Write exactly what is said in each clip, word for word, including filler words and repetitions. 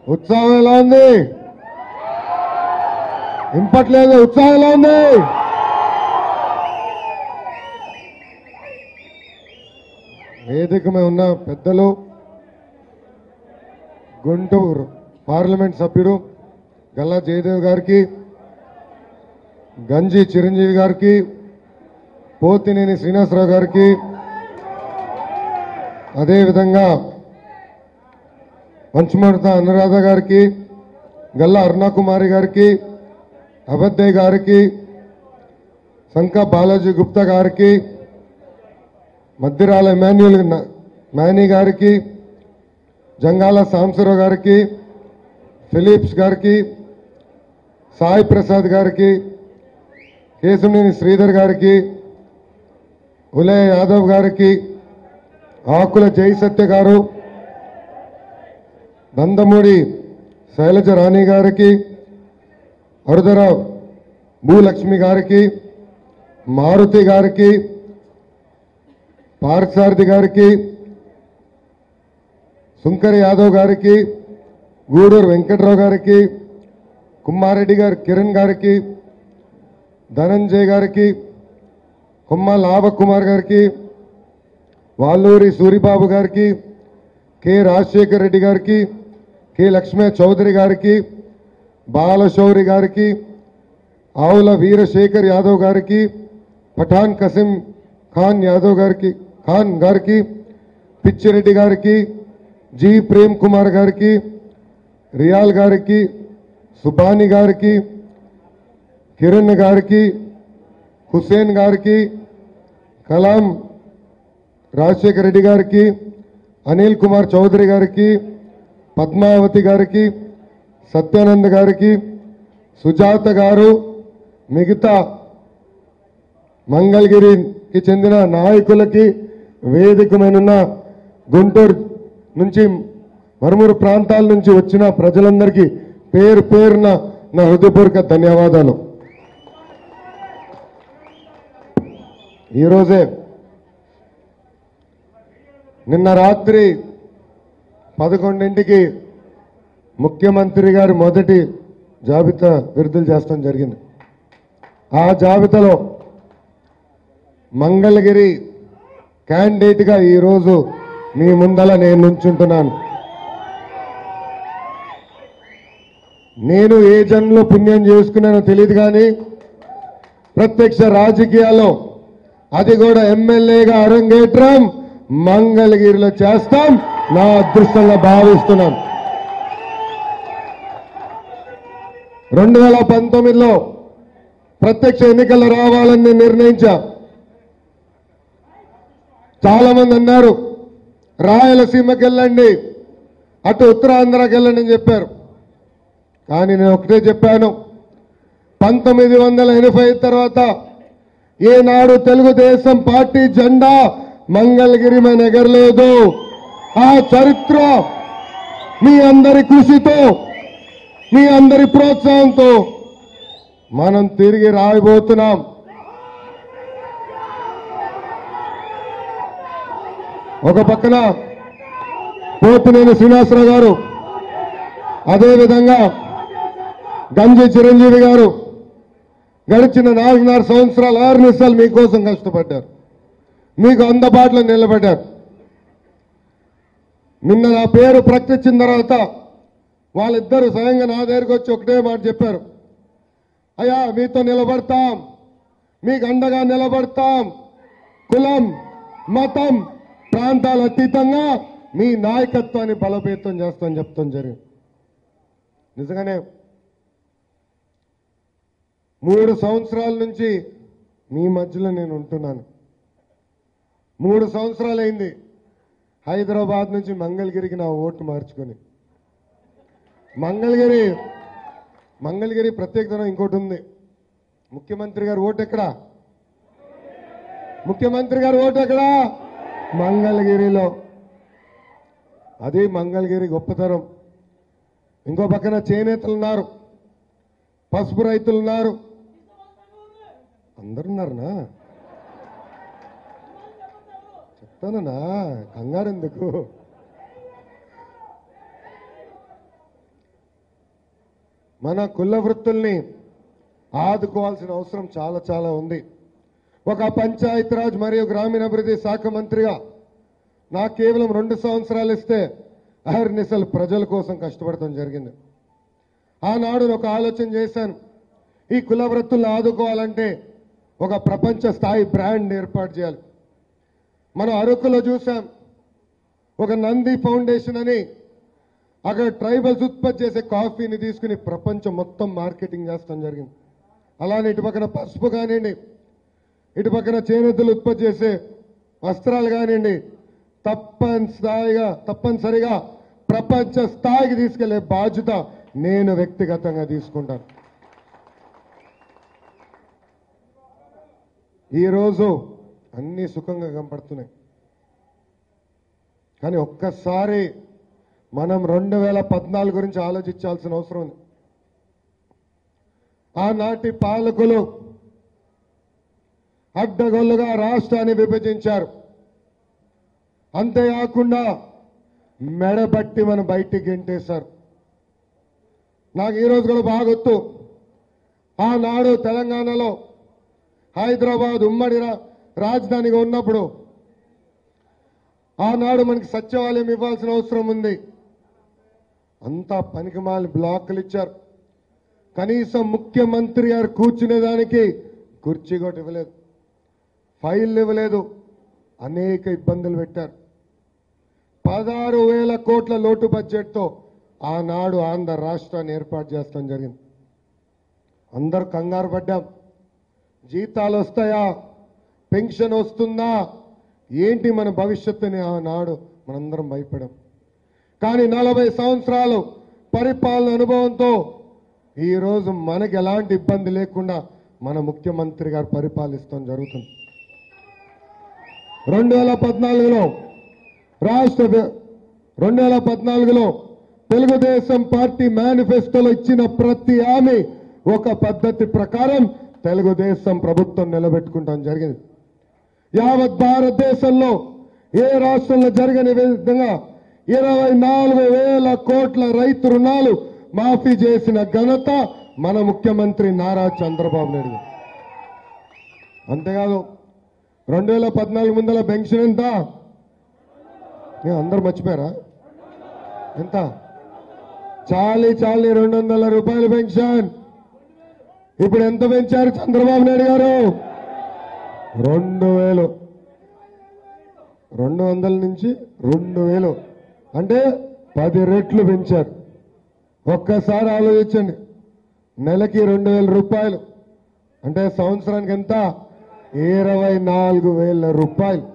ఉత్సాహం ఎలా ఉంది? ఇంపట్లేదు. ఉత్సాహం ఎలా ఉంది? వేదికమై ఉన్న పెద్దలు, గుంటూరు పార్లమెంట్ సభ్యుడు గల్లా జయదేవ్ గారికి, గంజి చిరంజీవి గారికి, పోతినేని శ్రీనివాసరావు గారికి, అదేవిధంగా పంచమర్త అనురాధ గారికి, గల్లా అరుణకుమారి గారికి, అబద్దయ్య గారికి, సంకా బాలాజీ గుప్తా గారికి, మద్దిరాల ఎమాన్యుల్ మేనీ గారికి, జంగాల సాంబశివరావు గారికి, ఫిలిప్స్ గారికి, సాయి ప్రసాద్ గారికి, కేశవనేని శ్రీధర్ గారికి, ఉలయ యాదవ్ గారికి, ఆకుల జై సత్య గారు, నందమూరి శైలజ రాణి గారికి, అరుదర భూలక్ష్మి గారికి, మారుతి గారికి, పార్థసారథి గారికి, సుంకరి యాదవ్ గారికి, గూడూరు వెంకట్రావు గారికి, కుమ్మారెడ్డి గారు కిరణ్ గారికి, ధనంజయ్ గారికి, కొమ్మ లాభకుమార్ గారికి, వాల్లూరి సూరిబాబు గారికి, కె రాజశేఖర్ రెడ్డి గారికి, కె లక్ష్మీ చౌదరి గారికి, బాలశౌరి గారికి, ఆవుల వీరశేఖర్ యాదవ్ గారికి, పఠాన్ కసిం ఖాన్ యాదవ్ గారికి ఖాన్ గారికి, పిచ్చిరెడ్డి గారికి, జి ప్రేమ్ కుమార్ గారికి, రియాల్ గారికి, సుబాని గారికి, కిరణ్ గారికి, హుసేన్ గారికి, కలాం రాజశేఖర్ రెడ్డి గారికి, అనిల్ కుమార్ చౌదరి గారికి, పద్మావతి గారికి, సత్యానంద్ గారికి, సుజాత గారు, మిగతా మంగళగిరికి చెందిన నాయకులకి, వేదికమైన గుంటూరు నుంచి మరుమూరు ప్రాంతాల నుంచి వచ్చిన ప్రజలందరికీ పేరు పేరున నా హృదయపూర్వక ధన్యవాదాలు. ఈరోజే నిన్న రాత్రి పదకొండింటికి ముఖ్యమంత్రి గారి మొదటి జాబితా విడుదల చేస్తాం జరిగింది. ఆ జాబితాలో మంగళగిరి క్యాండిడేట్గా ఈరోజు మీ ముందల నేను నుంచుంటున్నాను. నేను ఏ జన్మలో పుణ్యం చేసుకున్నానో తెలియదు, కానీ ప్రత్యక్ష రాజకీయాల్లో అది కూడా ఎమ్మెల్యేగా అరంగేట్రం మంగళగిరిలో చేస్తాం, నా అదృష్టంగా భావిస్తున్నాను. రెండు వేల పంతొమ్మిదిలో ప్రత్యక్ష ఎన్నికలు రావాలని నేను నిర్ణయించా. చాలా మంది అన్నారు రాయలసీమకి వెళ్ళండి, అటు ఉత్తరాంధ్రకి వెళ్ళండి అని చెప్పారు. కానీ నేను ఒకటే చెప్పాను, పంతొమ్మిది వందల ఎనభై తర్వాత ఏనాడు తెలుగుదేశం పార్టీ జెండా మంగళగిరి మీద ఎగరలేదు. ఆ చరిత్ర మీ అందరి కృషితో, మీ అందరి ప్రోత్సాహంతో మనం తిరిగి రాయబోతున్నాం. ఒక పక్కన పోతినేని శ్రీనివాసరావు గారు, అదేవిధంగా గంజి చిరంజీవి గారు గడిచిన నాలుగున్నర సంవత్సరాలు ఆరు నిమిషాలు మీకోసం కష్టపడ్డారు, మీకు అందుబాటులో నిలబడ్డారు. నిన్న నా పేరు ప్రకటించిన తర్వాత వాళ్ళిద్దరూ స్వయంగా నా దగ్గరకు వచ్చి ఒకటే మాట చెప్పారు, అయ్యా మీతో నిలబడతాం, మీకు అండగా నిలబడతాం, కులం మతం ప్రాంతాల అతీతంగా మీ నాయకత్వాన్ని బలోపేతం చేస్తామని చెప్తాం జరిగింది. నిజంగానే మూడు సంవత్సరాల నుంచి మీ మధ్యలో నేను ఉంటున్నాను. మూడు సంవత్సరాలైంది హైదరాబాద్ నుంచి మంగళగిరికి నా ఓటు మార్చుకొని. మంగళగిరి మంగళగిరి ప్రత్యేకత ఇంకోటి ఉంది. ముఖ్యమంత్రి గారు ఓటు ఎక్కడా? ముఖ్యమంత్రి గారు ఓటు ఎక్కడా? మంగళగిరిలో. అది మంగళగిరి గొప్పతనం. ఇంకో పక్కన చేనేతలు ఉన్నారు, పసుపు రైతులు ఉన్నారు, అందరున్నారనా? చెప్తానన్నా, కంగారు ఎందుకు? మన కుల వృత్తుల్ని ఆదుకోవాల్సిన అవసరం చాలా చాలా ఉంది. ఒక పంచాయతీరాజ్ మరియు గ్రామీణాభివృద్ధి శాఖ మంత్రిగా నాకు కేవలం రెండు సంవత్సరాలు ఇస్తే అహర్నిశలు ప్రజల కోసం కష్టపడటం జరిగింది. ఆనాడు ఒక ఆలోచన చేశాను, ఈ కుల వృత్తులను ఆదుకోవాలంటే ఒక ప్రపంచ స్థాయి బ్రాండ్ ఏర్పాటు చేయాలి. మనం అరకులో చూసాం, ఒక నంది ఫౌండేషన్ అని అక్కడ ట్రైబల్స్ ఉత్పత్తి చేసే కాఫీని తీసుకుని ప్రపంచం మొత్తం మార్కెటింగ్ చేస్తాం జరిగింది. అలానే ఇటు పక్కన పసుపు కానివ్వండి, ఇటు పక్కన చేనేతలు ఉత్పత్తి చేసే వస్త్రాలు కానివ్వండి, తప్పనిసరిగా తప్పనిసరిగా ప్రపంచ స్థాయికి తీసుకెళ్లే బాధ్యత నేను వ్యక్తిగతంగా తీసుకుంటాను. ఈరోజు అన్ని సుఖంగా కనపడుతున్నాయి, కానీ ఒక్కసారి మనం రెండు వేల పద్నాలుగు గురించి ఆలోచించాల్సిన అవసరం ఉంది. ఆనాటి పాలకులు అడ్డగోలుగా రాష్ట్రాన్ని విభజించారు. అంతేకాకుండా మెడబట్టి మనం బయటికి గెంటేశారు. నాకు ఈరోజు కూడా బాగొత్తు, ఆనాడు తెలంగాణలో హైదరాబాద్ ఉమ్మడి రాజధానిగా ఉన్నప్పుడు ఆనాడు మనకి సచివాలయం ఇవ్వాల్సిన అవసరం ఉంది. అంతా పనికిమాలి బ్లాకులు ఇచ్చారు. కనీసం ముఖ్యమంత్రి గారు కూర్చునేదానికి కుర్చీ కూడా ఇవ్వలేదు, ఫైల్ ఇవ్వలేదు, అనేక ఇబ్బందులు పెట్టారు. పదహారు వేల కోట్ల లోటు బడ్జెట్తో ఆనాడు ఆంధ్ర రాష్ట్రాన్ని ఏర్పాటు చేస్తాం జరిగింది. అందరూ కంగారు పడ్డాం, జీతాలు వస్తాయా, పెన్షన్ వస్తుందా, ఏంటి మన భవిష్యత్తుని ఆనాడు మనందరం భయపడాం. కానీ నలభై సంవత్సరాలు పరిపాలన అనుభవంతో ఈరోజు మనకి ఎలాంటి ఇబ్బంది లేకుండా మన ముఖ్యమంత్రి గారు పరిపాలిస్తాం జరుగుతుంది. రెండు వేల పద్నాలుగులో రాష్ట్ర రెండు వేల పద్నాలుగులో తెలుగుదేశం పార్టీ మేనిఫెస్టోలో ఇచ్చిన ప్రతి హామీ ఒక పద్ధతి ప్రకారం తెలుగుదేశం ప్రభుత్వం నిలబెట్టుకుంటాం జరిగింది. యావత్ భారతదేశంలో ఏ రాష్ట్రంలో జరగని విధంగా ఇరవై నాలుగు వేల కోట్ల రైతు రుణాలు మాఫీ చేసిన ఘనత మన ముఖ్యమంత్రి నారా చంద్రబాబు నాయుడు. అంతేకాదు రెండు వేల పద్నాలుగు ముందల పెన్షన్ ఎంత అందరు మర్చిపోయారా? ఎంత? చాలీ చాలీ రెండు వందల రూపాయల పెన్షన్. ఇప్పుడు ఎంత పెంచారు చంద్రబాబు నాయుడు గారు? రెండు వేలు రెండు వందల నుంచి రెండు వేలు అంటే పది రెట్లు పెంచారు. ఒక్కసారి ఆలోచించండి, నెలకి రెండు వేల రూపాయలు అంటే సంవత్సరానికి ఎంత? ఇరవై నాలుగు వేల రూపాయలు.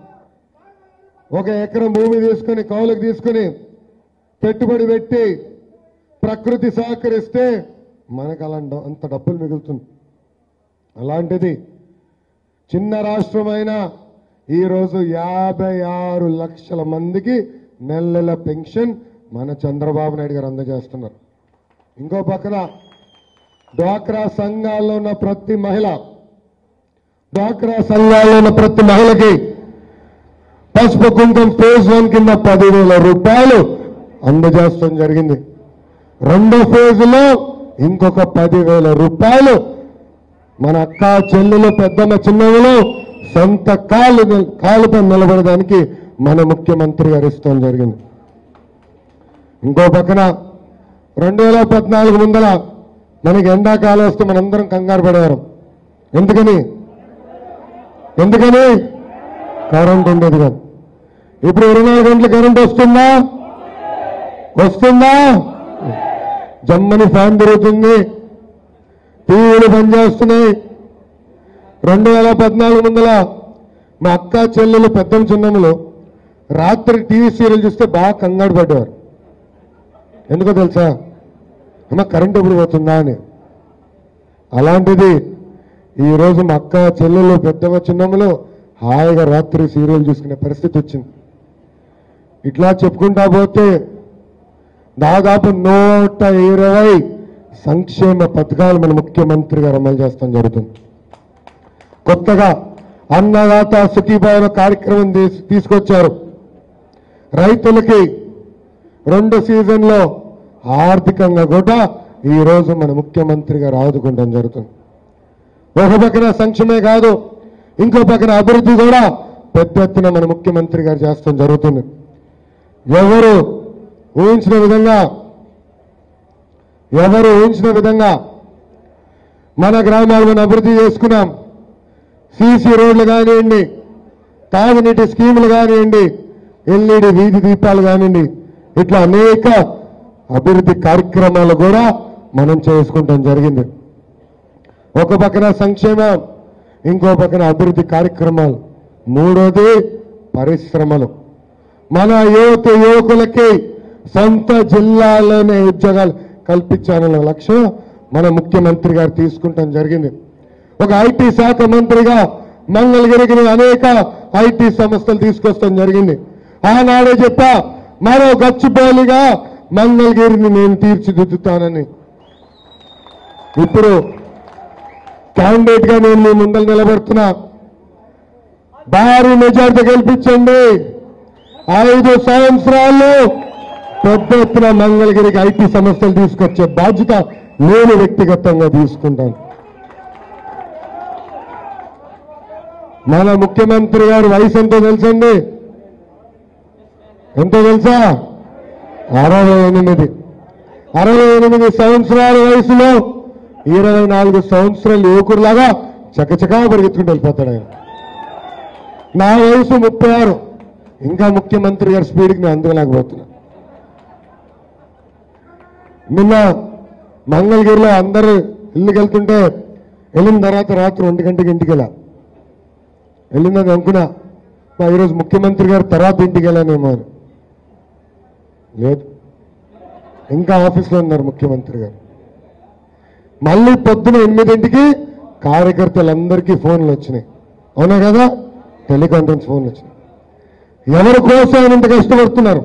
ఒక ఎకరం భూమి తీసుకుని కౌలుకు తీసుకుని పెట్టుబడి పెట్టి ప్రకృతి సహకరిస్తే మనకు అలా అంత డబ్బులు మిగులుతుంది. అలాంటిది చిన్న రాష్ట్రమైన ఈరోజు యాభై ఆరు లక్షల మందికి నెల నెల పెన్షన్ మన చంద్రబాబు నాయుడు గారు అందజేస్తున్నారు. ఇంకో పక్కన డ్వాక్రా సంఘాల్లో ఉన్న ప్రతి మహిళ డ్వాక్రా సంఘాల్లో ఉన్న ప్రతి మహిళకి పసుపు కుంకుమ ఫేజ్ వన్ కింద పదివేల రూపాయలు అందజేస్తాం జరిగింది. రెండో ఫేజ్లో ఇంకొక పదివేల రూపాయలు మన అక్క చెల్లెలు పెద్దమ్మ చిన్నవులు సొంత కాలు కాలుపై నిలబడడానికి మన ముఖ్యమంత్రి గారు ఇస్తాం జరిగింది. ఇంకో పక్కన రెండు వేల పద్నాలుగు ముందల మనకి ఎండాకాలం వస్తే మనందరం కంగారు పడేవారు. ఎందుకని ఎందుకని కరెంట్ ఉండేది కాదు. ఇప్పుడు ఇరవై నాలుగు గంటలు కరెంట్ వస్తుందా? వస్తుందా? జమ్మని ఫ్యాన్ తిరుగుతుంది, టీవీలు పనిచేస్తున్నాయి. రెండు వేల పద్నాలుగు ముందల మా అక్క చెల్లెలు పెద్దం చిన్నములు రాత్రి టీవీ సీరియల్ చూస్తే బాగా కంగారు పడ్డేవారు. ఎందుకో తెలుసా? అమ్మ కరెంట్ ఎప్పుడు పోతుందా అని. అలాంటిది ఈరోజు మా అక్క చెల్లెలు పెద్దమ్మ చిన్నములు హాయిగా రాత్రి సీరియల్ చూసుకునే పరిస్థితి వచ్చింది. ఇట్లా చెప్పుకుంటా పోతే దాదాపు నూట ఇరవై సంక్షేమ పథకాలు మన ముఖ్యమంత్రి గారు అమలు చేస్తాం జరుగుతుంది. కొత్తగా అన్నదాత సుఖీభావ కార్యక్రమం తీసుకొచ్చారు. రైతులకి రెండు సీజన్లో ఆర్థికంగా కూడా ఈరోజు మన ముఖ్యమంత్రి గారు ఆదుకుంటాం జరుగుతుంది. ఒక పక్కన సంక్షేమే కాదు, ఇంకో పక్కన అభివృద్ధి కూడా పెద్ద ఎత్తున మన ముఖ్యమంత్రి గారు చేస్తాం జరుగుతుంది. ఎవరు ఊహించిన విధంగా ఎవరు ఊహించిన విధంగా మన గ్రామాలను అభివృద్ధి చేసుకున్నాం. సీసీ రోడ్లు కానివ్వండి, తాగునీటి స్కీములు కానివ్వండి, ఎల్ఈడి వీధి దీపాలు కానివ్వండి, ఇట్లా అనేక అభివృద్ధి కార్యక్రమాలు కూడా మనం చేసుకుంటాం జరిగింది. ఒక పక్కన సంక్షేమం, ఇంకో పక్కన అభివృద్ధి కార్యక్రమాలు, మూడోది పరిశ్రమలు. మన యువత యువకులకి సొంత జిల్లాలోనే ఉద్యోగాలు కల్పించాలన్న లక్ష్యం మన ముఖ్యమంత్రి గారు తీసుకుంటాం జరిగింది. ఒక ఐటీ శాఖ మంత్రిగా మంగళగిరికి అనేక ఐటీ సంస్థలు తీసుకొస్తాం జరిగింది. ఆనాడే చెప్పా, మరో గచ్చిబౌలిగా మంగళగిరిని నేను తీర్చిదిద్దుతానని. ఇప్పుడు క్యాండిడేట్ గా నేను మీ ముందర నిలబడుతున్నా. భారీ మెజార్టీ గెలిపించండి. ఐదు సంవత్సరాలు పెద్ద ఎత్తున మంగళగిరికి ఐటీ సంస్థలు తీసుకొచ్చే బాధ్యత నేను వ్యక్తిగతంగా తీసుకుంటాను. మన ముఖ్యమంత్రి గారి వయసు ఎంతో తెలుసండి? ఎంతో తెలుసా? అరవై ఎనిమిది అరవై ఎనిమిది సంవత్సరాల వయసులో ఇరవై నాలుగు సంవత్సరాల యువకుడిలాగా చకచకా పరిగెత్తుకుంటూ వెళ్ళిపోతాడు ఆయన. నా వయసు ముప్పై ఆరు. ఇంకా ముఖ్యమంత్రి గారి స్పీడ్కి నేను అందుకోలేకపోతున్నా. నిన్న మంగళగిరిలో అందరూ ఇల్లుకి వెళ్తుంటే వెళ్ళిన తర్వాత రాత్రి ఒంటి గంటకి ఇంటికి వెళ్ళా. వెళ్ళిందని అనుకున్నా, ఈరోజు ముఖ్యమంత్రి గారు తర్వాత ఇంటికి వెళ్ళానేమో అని. లేదు, ఇంకా ఆఫీస్లో ఉన్నారు ముఖ్యమంత్రి గారు. మళ్ళీ పొద్దున ఎనిమిదింటికి కార్యకర్తలందరికీ ఫోన్లు వచ్చినాయి. అవునా కదా? టెలికాన్ఫరెన్స్ ఫోన్లు వచ్చినాయి. ఎవరి కోసం ఆయన ఇంత కష్టపడుతున్నారు?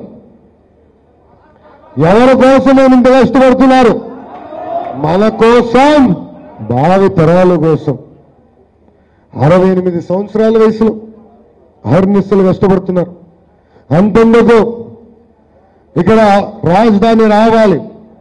ఎవరి కోసం ఆయన ఇంత కష్టపడుతున్నారు? మన కోసం, భావి తరాల కోసం. అరవై ఎనిమిది సంవత్సరాల వయసులో అహర్నిశలు కష్టపడుతున్నారు. అంతెందుకు, ఇక్కడ రాజధాని రావాలి,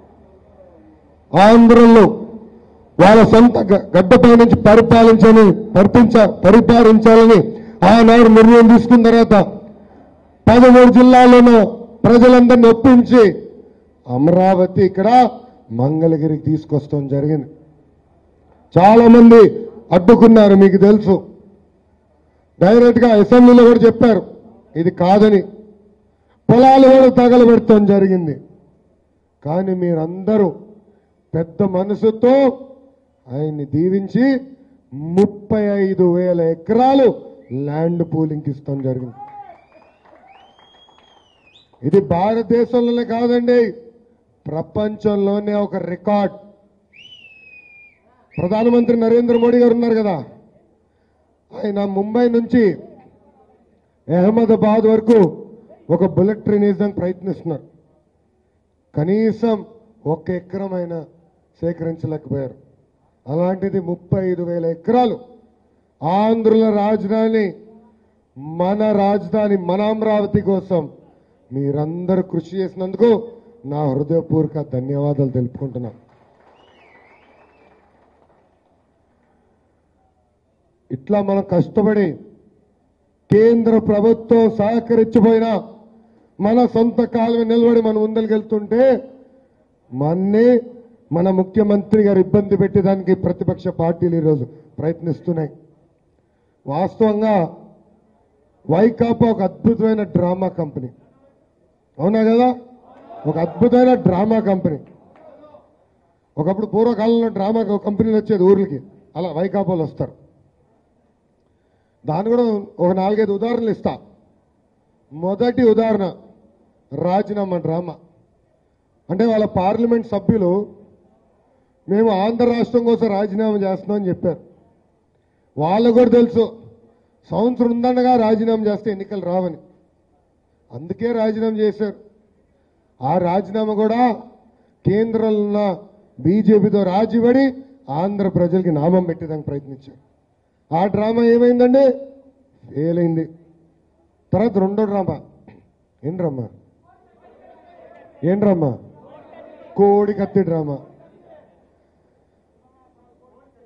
ఆంధ్రలో వాళ్ళ సొంత గడ్డపై నుంచి పరిపాలించని పరిపించ పరిపాలించాలని ఆనాడు నిర్ణయం తీసుకున్న తర్వాత పదమూడు జిల్లాల్లోనూ ప్రజలందరినీ ఒప్పించి అమరావతి ఇక్కడ మంగళగిరికి తీసుకొస్తాం జరిగింది. చాలా మంది అడ్డుకున్నారు, మీకు తెలుసు. డైరెక్ట్ గా అసెంబ్లీలో కూడా చెప్పారు ఇది కాదని. పొలాలు కూడా తగలబెడతాం జరిగింది. కానీ మీరందరూ పెద్ద మనసుతో ఆయన్ని దీవించి ముప్పై ఐదు వేల ఎకరాలు ల్యాండ్ పూలింగ్ ఇస్తాం జరిగింది. ఇది భారతదేశంలోనే కాదండి, ప్రపంచంలోనే ఒక రికార్డ్. ప్రధానమంత్రి నరేంద్ర మోడీ గారు ఉన్నారు కదా, ఆయన ముంబై నుంచి అహ్మదాబాద్ వరకు ఒక బుల్లెట్ ట్రైన్ వేసడానికి ప్రయత్నిస్తున్నారు. కనీసం ఒక ఎకరం అయినా సేకరించలేకపోయారు. అలాంటిది ముప్పై ఐదు వేల ఎకరాలు ఆంధ్రుల రాజధాని, మన రాజధాని, మన అమరావతి కోసం మీరందరూ కృషి చేసినందుకు నా హృదయపూర్వక ధన్యవాదాలు తెలుపుకుంటున్నా. ఇట్లా మనం కష్టపడి కేంద్ర ప్రభుత్వం సహకరించిపోయినా మన సొంత కాలం నిలబడి మనం ముందరికెళ్తుంటే మన్నే మన ముఖ్యమంత్రి గారు ఇబ్బంది పెట్టేదానికి ప్రతిపక్ష పార్టీలు ఈరోజు ప్రయత్నిస్తున్నాయి. వాస్తవంగా వైకాపా ఒక అద్భుతమైన డ్రామా కంపెనీ. అవునా కదా? ఒక అద్భుతమైన డ్రామా కంపెనీ. ఒకప్పుడు పూర్వకాలంలో డ్రామా కంపెనీలు వచ్చేది ఊర్లకి, అలా వైకాపాలు వస్తారు. దాన్ని కూడా ఒక నాలుగైదు ఉదాహరణలు ఇస్తా. మొదటి ఉదాహరణ రాజీనామా డ్రామా. అంటే వాళ్ళ పార్లమెంట్ సభ్యులు మేము ఆంధ్ర రాష్ట్రం కోసం రాజీనామా చేస్తున్నామని చెప్పారు. వాళ్ళకు కూడా తెలుసు సంవత్సరం ఉందన్నగా రాజీనామా చేస్తే ఎన్నికలు రావని, అందుకే రాజీనామా చేశారు. ఆ రాజీనామా కూడా కేంద్రంలో ఉన్న బీజేపీతో రాజీపడి ఆంధ్ర ప్రజలకి నామం పెట్టేదానికి ప్రయత్నించారు. ఆ డ్రామా ఏమైందండి? ఫెయిల్ అయింది. తర్వాత రెండో డ్రామా ఏంట్రమ్మా ఏంట్రమ్మా కోడి కత్తి డ్రామా.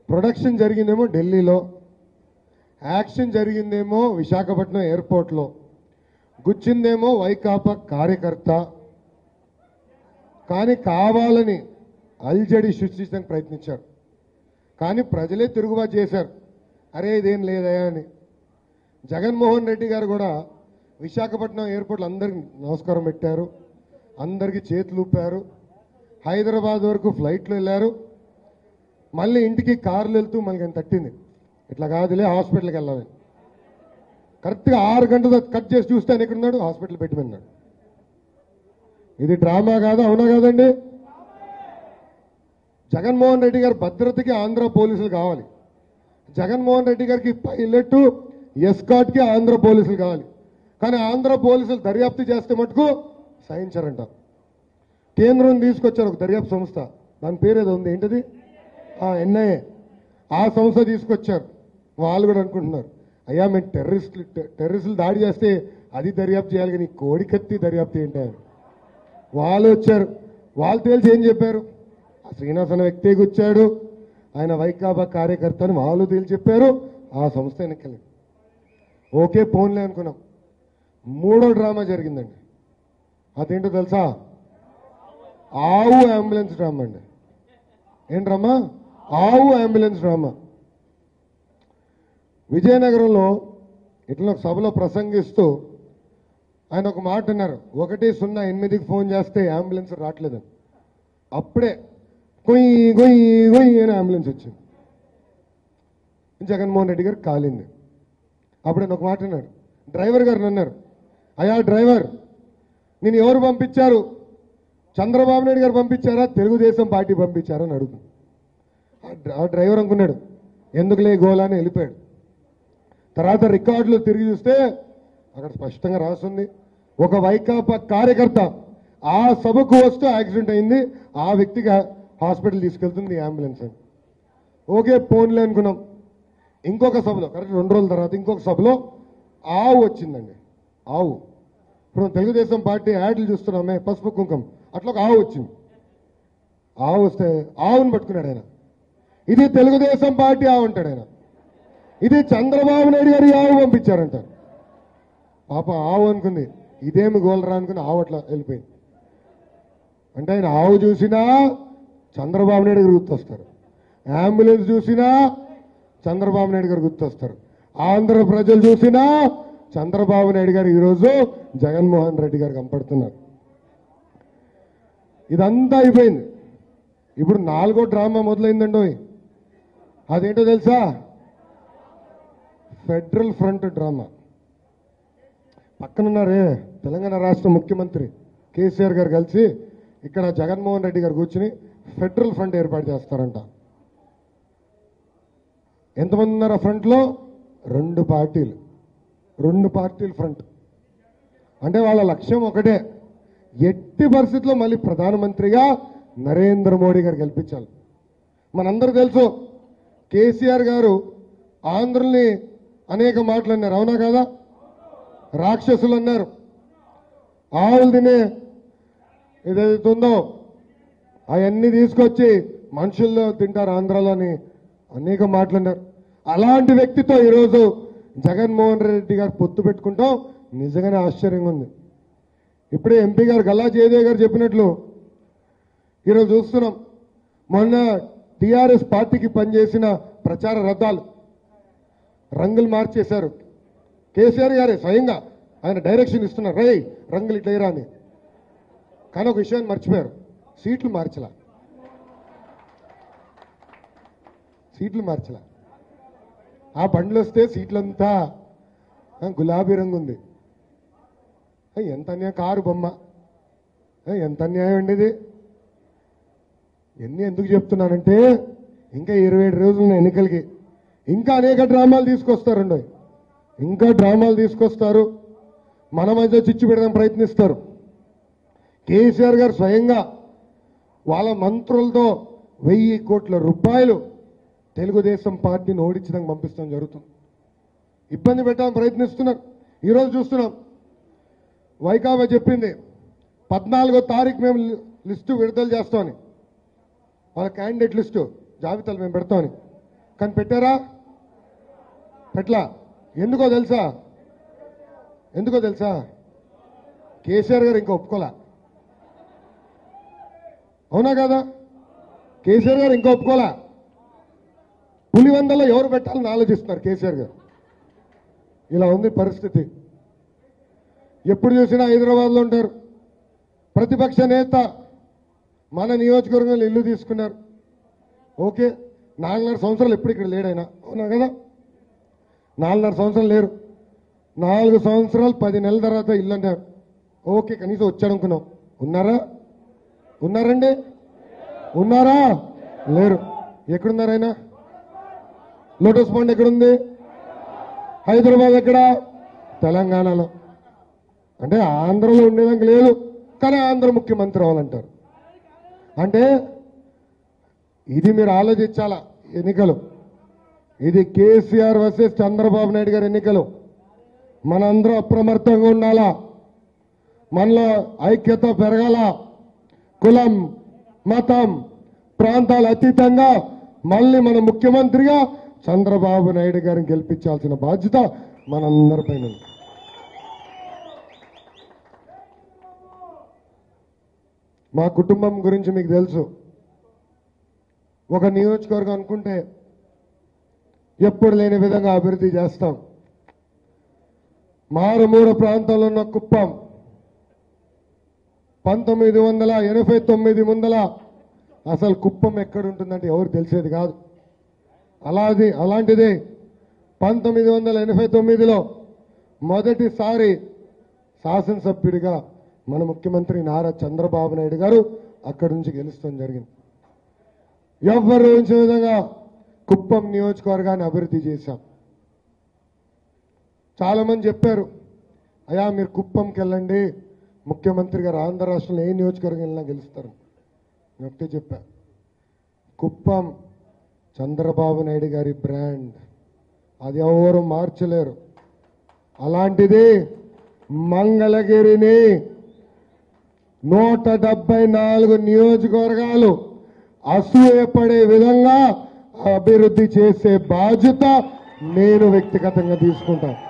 ప్రొడక్షన్ జరిగిందేమో ఢిల్లీలో, యాక్షన్ జరిగిందేమో విశాఖపట్నం ఎయిర్పోర్ట్లో, గుచ్చిందేమో వైకాపా కార్యకర్త. కానీ కావాలని అల్జడి సృష్టించడానికి ప్రయత్నించారు. కానీ ప్రజలే తిరుగుబాటు చేశారు, అరే ఇదేం లేదయా అని. జగన్మోహన్ రెడ్డి గారు కూడా విశాఖపట్నం ఎయిర్పోర్ట్లో అందరికి నమస్కారం పెట్టారు, అందరికీ చేతులు ఊపారు. హైదరాబాద్ వరకు ఫ్లైట్లో వెళ్ళారు. మళ్ళీ ఇంటికి కార్లు వెళ్తూ మనకి ఆయన తట్టింది, ఇట్లా కాదులే హాస్పిటల్కి వెళ్ళాలని. కరెక్ట్గా ఆరు గంటలు కట్ చేసి చూస్తే ఆయన ఎక్కడున్నాడు, హాస్పిటల్ పెట్టమన్నాడు. ఇది డ్రామా కాదా? అవునా కాదండి? జగన్మోహన్ రెడ్డి గారి భద్రతకి ఆంధ్ర పోలీసులు కావాలి, జగన్మోహన్ రెడ్డి గారికి పైలట్ ఎస్కాట్కి ఆంధ్ర పోలీసులు కావాలి. కానీ ఆంధ్ర పోలీసులు దర్యాప్తు చేస్తే మటుకు సహించారంట. కేంద్రం తీసుకొచ్చారు ఒక దర్యాప్తు సంస్థ, దాని పేరు ఏదో ఉంది, ఏంటిది, ఎన్ఐఏ. ఆ సంస్థ తీసుకొచ్చారు. వాళ్ళు కూడా అనుకుంటున్నారు, అయ్యా మేము టెర్రరిస్టులు టెర్రరిస్టులు దాడి చేస్తే అది దర్యాప్తు చేయాలి, కానీ కోడికత్తి దర్యాప్తు ఏంటి అని వాళ్ళు వచ్చారు. వాళ్ళు తేల్చి ఏం చెప్పారు, శ్రీనివాస్ అనే వ్యక్తి వచ్చాడు, ఆయన వైకాపా కార్యకర్త అని వాళ్ళు తేల్చి చెప్పారు. ఆ సంస్థ ఎన్నికలేదు. ఓకే పోన్లే అనుకున్నాం. మూడో డ్రామా జరిగిందండి. అదేంటో తెలుసా? ఆవు అంబులెన్స్ డ్రామా అండి. ఏంట్రమ్మా? ఆవు అంబులెన్స్ డ్రామా. విజయనగరంలో ఇట్లా ఒక సభలో ప్రసంగిస్తూ ఆయన ఒక మాట అన్నారు, ఒకటి సున్నా ఎనిమిదికి ఫోన్ చేస్తే అంబులెన్స్ రావట్లేదని. అప్పుడే గొయ్యి గొయ్యి గొయ్యి అని అంబులెన్స్ వచ్చింది. జగన్మోహన్ రెడ్డి గారు కాలింది. అప్పుడు ఆయన ఒక మాట అన్నారు, డ్రైవర్ గారిని అన్నారు, అయ్యా డ్రైవర్ నేను ఎవరు పంపించారు, చంద్రబాబు నాయుడు గారు పంపించారా, తెలుగుదేశం పార్టీ పంపించారా అని అడుగుతుంది. ఆ డ్రైవర్ అనుకున్నాడు ఎందుకులే గోలా అని వెళ్ళిపోయాడు. తర్వాత రికార్డులు తిరిగి చూస్తే అక్కడ స్పష్టంగా రాస్తుంది, ఒక వైకాపా కార్యకర్త ఆ సభకు వస్తూ యాక్సిడెంట్ అయింది, ఆ వ్యక్తికి హాస్పిటల్ తీసుకెళ్తుంది అంబులెన్స్ అని. ఓకే పోన్లే అనుకున్నాం. ఇంకొక సభలో కరెక్ట్ రెండు రోజుల తర్వాత ఇంకొక సభలో ఆవు వచ్చిందండి. ఆవు ఇప్పుడు తెలుగుదేశం పార్టీ యాడ్లు చూస్తున్నామే, పసుపు కుంకం, అట్లా ఒక ఆవు వచ్చింది. ఆవు వస్తే ఆవును పట్టుకున్నాడు ఆయన, ఇది తెలుగుదేశం పార్టీ ఆవు అంటాడు ఆయన, ఇది చంద్రబాబు నాయుడు గారి ఆవు పంపించారంటారు. పాప ఆవు అనుకుంది, ఇదేమి గోలరా అనుకుని ఆవు అట్లా వెళ్ళిపోయింది. అంటే ఆయన ఆవు చూసినా చంద్రబాబు నాయుడు గారు గుర్తొస్తారు, అంబులెన్స్ చూసినా చంద్రబాబు నాయుడు గారు గుర్తొస్తారు, ఆంధ్ర ప్రజలు చూసినా చంద్రబాబు నాయుడు గారు ఈరోజు జగన్మోహన్ రెడ్డి గారు కనపడుతున్నారు. ఇదంతా అయిపోయింది. ఇప్పుడు నాలుగో డ్రామా మొదలైందండో. అదేంటో తెలుసా? Federal front drama. పక్కనున్నారే తెలంగాణ రాష్ట్ర ముఖ్యమంత్రి కేసీఆర్ గారు కలిసి ఇక్కడ జగన్మోహన్ రెడ్డి గారు కూర్చుని ఫెడరల్ ఫ్రంట్ ఏర్పాటు చేస్తారంట. ఎంతమంది ఉన్నారు ఆ ఫ్రంట్లో? రెండు పార్టీలు రెండు పార్టీల ఫ్రంట్. అంటే వాళ్ళ లక్ష్యం ఒకటే, ఎట్టి పరిస్థితుల్లో మళ్ళీ ప్రధానమంత్రిగా నరేంద్ర మోడీ గారు గెలిపించాలి. మనందరూ తెలుసు కేసీఆర్ గారు ఆంధ్రుల్ని అనేక మాటలు అన్నారు, అవునా కదా? రాక్షసులు అన్నారు, ఆవులు తినే ఏదైతే ఉందో అవన్నీ తీసుకొచ్చి మనుషుల్లో తింటారు ఆంధ్రాలోని అనేక మాటలు అన్నారు. అలాంటి వ్యక్తితో ఈరోజు జగన్మోహన్ రెడ్డి గారు పొత్తు పెట్టుకుంటాం నిజంగానే ఆశ్చర్యంగా ఉంది. ఇప్పుడే ఎంపీ గారు గల్లా జయదేవ్ గారు చెప్పినట్లు ఈరోజు చూస్తున్నాం, మొన్న టీఆర్ఎస్ పార్టీకి పనిచేసిన ప్రచార రథాలు రంగులు మార్చేశారు. కేసీఆర్ గారే స్వయంగా ఆయన డైరెక్షన్ ఇస్తున్నారు, రై రంగులు ఇట్లా వేయరా అని. కానీ ఒక విషయాన్ని మర్చిపోయారు, సీట్లు మార్చలా సీట్లు మార్చలా ఆ బండ్లు వస్తే సీట్లంతా గులాబీ రంగు ఉంది. ఎంత అన్యాయం, కారు బొమ్మ, ఎంత అన్యాయం అండి ఇది. ఎన్ని ఎందుకు చెప్తున్నానంటే ఇంకా ఇరవై ఏడు రోజులు ఎన్నికలకి ఇంకా అనేక డ్రామాలు తీసుకొస్తారండి, ఇంకా డ్రామాలు తీసుకొస్తారు, మన మధ్య చిచ్చు పెడదాం ప్రయత్నిస్తారు. కేసీఆర్ గారు స్వయంగా వాళ్ళ మంత్రులతో వెయ్యి కోట్ల రూపాయలు తెలుగుదేశం పార్టీని ఓడించడానికి పంపిస్తాం జరుగుతుంది, ఇబ్బంది పెట్టడానికి ప్రయత్నిస్తున్నారు. ఈరోజు చూస్తున్నాం వైకాపా చెప్పింది పద్నాలుగో తారీఖు మేము లిస్టు విడుదల చేస్తామని, వాళ్ళ క్యాండిడేట్ లిస్టు జాబితాలు మేము పెడతామని. కానీ పెట్టారా? పెట్లా. ఎందుకో తెలుసా? ఎందుకో తెలుసా? కేసీఆర్ గారు ఇంకా ఒప్పుకోలే. అవునా కదా? కేసీఆర్ గారు ఇంకా ఒప్పుకోలే. పులివెందల్లో ఎవరు పెట్టాలని ఆలోచిస్తున్నారు కేసీఆర్ గారు. ఇలా ఉంది పరిస్థితి. ఎప్పుడు చూసినా హైదరాబాద్లో ఉంటారు. ప్రతిపక్ష నేత మన నియోజకవర్గంలో ఇల్లు తీసుకున్నారు. ఓకే, నాలుగున్నర సంవత్సరాలు ఎప్పుడు ఇక్కడ లేడైనా. అవునా కదా? నాలుగున్నర సంవత్సరాలు లేరు. నాలుగు సంవత్సరాలు పది నెలల తర్వాత ఇల్లు అంటారు. ఓకే, కనీసం వచ్చాడు అనుకున్నాం. ఉన్నారా? ఉన్నారండి? ఉన్నారా? లేరు. ఎక్కడున్నారు ఆయన? లోటస్ పాండ్ ఎక్కడుంది? హైదరాబాద్ ఎక్కడ? తెలంగాణలో. అంటే ఆంధ్రలో ఉండేదానికి లేదు, కానీ ఆంధ్ర ముఖ్యమంత్రి అవ్వాలంటారు. అంటే ఇది మీరు ఆలోచించాలా. ఎన్నికలు ఇది కేసీఆర్ వర్సెస్ చంద్రబాబు నాయుడు గారి ఎన్నికలు. మనందరూ అప్రమత్తంగా ఉండాలా. మనలో ఐక్యత పెరగాల. కులం, మతం, ప్రాంతాలు అతీతంగా మళ్ళీ మన ముఖ్యమంత్రిగా చంద్రబాబు నాయుడు గారిని గెలిపించాల్సిన బాధ్యత మనందరిపైన ఉంది. మా కుటుంబం గురించి మీకు తెలుసు. ఒక నియోజకవర్గం అనుకుంటే ఎప్పుడు లేని విధంగా అభివృద్ధి చేస్తాం. మారుమూల ప్రాంతంలో ఉన్న కుప్పం పంతొమ్మిది వందల ఎనభై తొమ్మిది ముందల అసలు కుప్పం ఎక్కడుంటుందంటే ఎవరు తెలిసేది కాదు. అలాది అలాంటిదే పంతొమ్మిది వందల ఎనభై తొమ్మిదిలో మొదటిసారి శాసనసభ్యుడిగా మన ముఖ్యమంత్రి నారా చంద్రబాబు నాయుడు గారు అక్కడి నుంచి గెలుస్తాం జరిగింది. ఎవరు ఊహించే విధంగా కుప్పం నియోజకవర్గాన్ని అభివృద్ధి చేశాం. చాలా మంది చెప్పారు, అయ్యా మీరు కుప్పంకి వెళ్ళండి, ముఖ్యమంత్రి గారు ఆంధ్ర రాష్ట్రంలో ఏ నియోజకవర్గం వెళ్ళినా గెలుస్తారు. నేను ఒకటే చెప్పా, కుప్పం చంద్రబాబు నాయుడు గారి బ్రాండ్, అది ఎవరు మార్చలేరు. అలాంటిది మంగళగిరిని నూట డెబ్బై నాలుగు నియోజకవర్గాలు అసూయపడే విధంగా అభివృద్ధి చేసే బాధ్యత నేను వ్యక్తిగతంగా తీసుకుంటాను.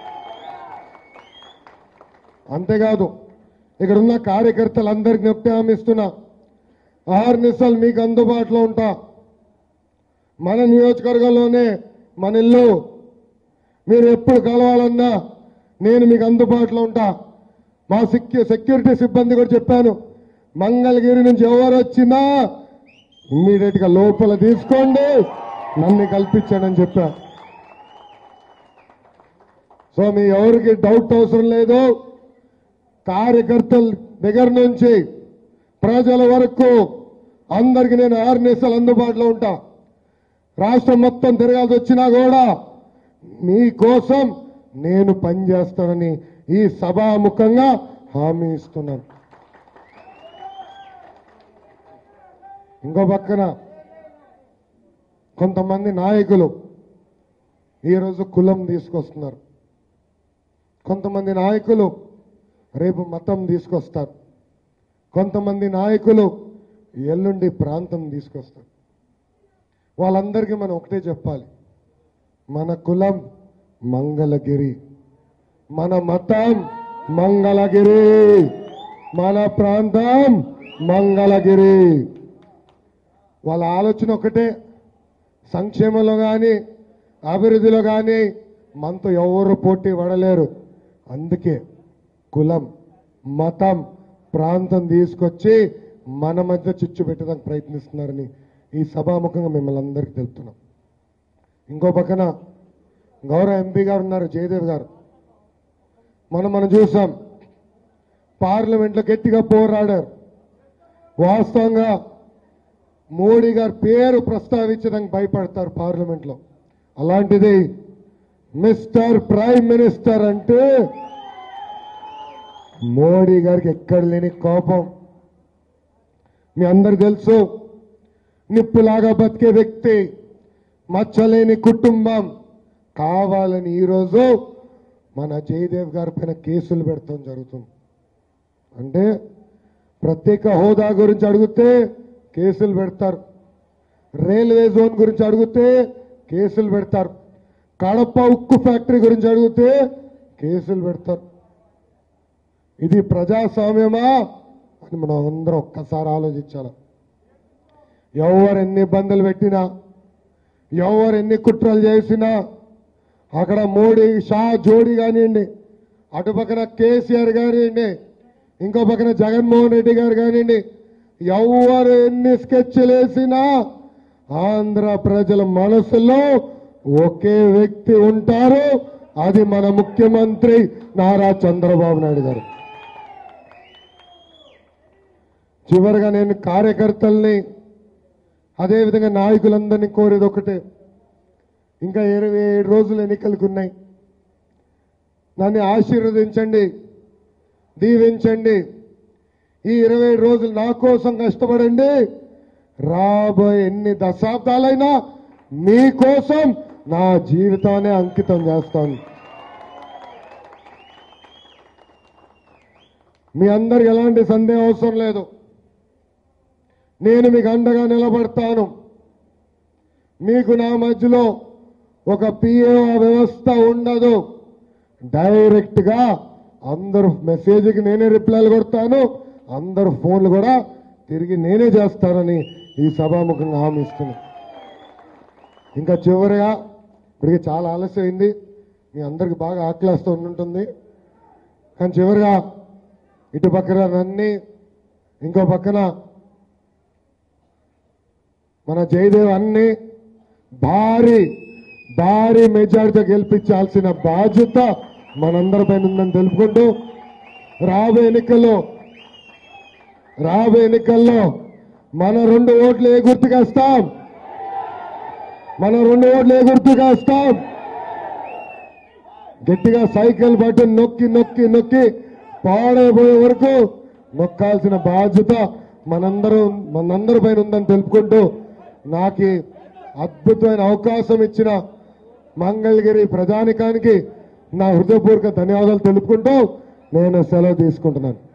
అంతేకాదు ఇక్కడున్న కార్యకర్తలందరికీ ఒకటే హామీ ఇస్తున్నా, ఆరు నిమిషాలు మీకు అందుబాటులో ఉంటా. మన నియోజకవర్గంలోనే మన ఇల్లు, మీరు ఎప్పుడు కలవాలన్నా నేను మీకు అందుబాటులో ఉంటా. మా సెక్యూరిటీ సిబ్బంది కూడా చెప్పాను, మంగళగిరి నుంచి ఎవరు వచ్చినా ఇమ్మీడియట్ గా లోపల తీసుకోండి, నన్ను కల్పించండి అని చెప్పా. సో మీ ఎవరికి డౌట్ అవసరం లేదు. కార్యకర్తల దగ్గర నుంచి ప్రజల వరకు అందరికీ నేను ఆరు నిమిషాలు అందుబాటులో ఉంటా. రాష్ట్రం మొత్తం తిరగాల్సి వచ్చినా కూడా మీకోసం నేను పనిచేస్తానని ఈ సభాముఖంగా హామీ ఇస్తున్నాను. ఇంకో పక్కన కొంతమంది నాయకులు ఈరోజు కులం తీసుకొస్తున్నారు. కొంతమంది నాయకులు రేపు మతం తీసుకొస్తారు. కొంతమంది నాయకులు ఎల్లుండి ప్రాంతం తీసుకొస్తారు. వాళ్ళందరికీ మనం ఒకటే చెప్పాలి, మన కులం మంగళగిరి, మన మతం మంగళగిరి, మన ప్రాంతం మంగళగిరి. వాళ్ళ ఆలోచన ఒకటే, సంక్షేమంలో కానీ అభివృద్ధిలో కానీ మనతో ఎవరు పోటీ పడలేరు. అందుకే కులం, మతం, ప్రాంతం తీసుకొచ్చి మన మధ్య చిచ్చు పెట్టడానికి ప్రయత్నిస్తున్నారని ఈ సభాముఖంగా మిమ్మల్ని అందరికీ తెలుపుతున్నాం. ఇంకో పక్కన గౌరవ ఎంపీ గారు ఉన్నారు, జయదేవ్ గారు. మనం మనం చూసాం, పార్లమెంట్లో గట్టిగా పోరాడారు. వాస్తవంగా మోడీ గారి పేరు ప్రస్తావించడానికి భయపడతారు పార్లమెంట్లో. అలాంటిది మిస్టర్ ప్రైమ్ మినిస్టర్ అంటే మోడీ గారికి ఎక్కడ లేని కోపం. మీ అందరు తెలుసు, నిప్పులాగా బతికే వ్యక్తి, మచ్చలేని కుటుంబం. కావాలని ఈరోజు మన జయదేవ్ గారి పైన కేసులు పెడతాం జరుగుతుంది. అంటే ప్రత్యేక హోదా గురించి అడిగితే కేసులు పెడతారు, రైల్వే జోన్ గురించి అడిగితే కేసులు పెడతారు. కడప ఉక్కు ఫ్యాక్టరీ గురించి అడిగితే కేసులు పెడతారు. ఇది ప్రజాస్వామ్యమా అని మనం అందరం ఒక్కసారి ఆలోచించాలి. ఎవరు ఎన్ని ఇబ్బందులు పెట్టినా, ఎవరు ఎన్ని కుట్రలు చేసినా, అక్కడ మోడీ షా జోడీ కానివ్వండి, అటు పక్కన కేసీఆర్ కానివ్వండి, ఇంకో పక్కన జగన్మోహన్ రెడ్డి గారు కానివ్వండి, ఎవరు ఎన్ని స్కెచ్లు వేసినా ఆంధ్ర ప్రజల మనసులో ఒకే వ్యక్తి ఉంటారు. అది మన ముఖ్యమంత్రి నారా చంద్రబాబు నాయుడు గారు. చివరిగా నేను కార్యకర్తల్ని అదేవిధంగా నాయకులందరినీ కోరేది ఒకటే, ఇంకా ఇరవై ఏడు రోజులు ఎన్నికలకు ఉన్నాయి. నన్ను ఆశీర్వదించండి, దీవించండి. ఈ ఇరవై ఏడు రోజులు నా కోసం కష్టపడండి. రాబోయే ఎన్ని దశాబ్దాలైనా మీకోసం నా జీవితాన్ని అంకితం చేస్తాను. మీ అందరికి ఎలాంటి సందేహం అవసరం లేదు. నేను మీకు అండగా నిలబడతాను. మీకు నా మధ్యలో ఒక పిఏఓ వ్యవస్థ ఉండదు. డైరెక్ట్ గా అందరూ మెసేజ్కి నేనే రిప్లైలు కొడతాను. అందరు ఫోన్లు కూడా తిరిగి నేనే చేస్తానని ఈ సభాముఖంగా హామీ ఇస్తున్నాను. ఇంకా చివరిగా ఇప్పటికి చాలా ఆలస్యమైంది, మీ అందరికి బాగా ఆకలిస్తూ ఉంటుంది. కానీ చివరిగా ఇటు పక్కన నన్ని, ఇంకో పక్కన మన జయదేవ్ అన్ని భారీ భారీ మెజారిటీతో గెలిపించాల్సిన బాధ్యత మనందరిపైన ఉందని తెలుపుకుంటూ రాబోయే ఎన్నికల్లో రాబోయే ఎన్నికల్లో మన రెండు ఓట్లు ఏ గుర్తుగా ఇస్తాం, మన రెండు ఓట్లు ఏ గుర్తుగా ఇస్తాం. గట్టిగా సైకిల్ బటన్ నొక్కి నొక్కి నొక్కి పాడైపోయే వరకు నొక్కాల్సిన బాధ్యత మనందరూ మనందరి పైన ఉందని తెలుపుకుంటూ నాకు అద్భుతమైన అవకాశం ఇచ్చిన మంగళగిరి ప్రజానికానికి నా హృదయపూర్వక ధన్యవాదాలు తెలుపుకుంటూ నేను సెలవు తీసుకుంటున్నాను.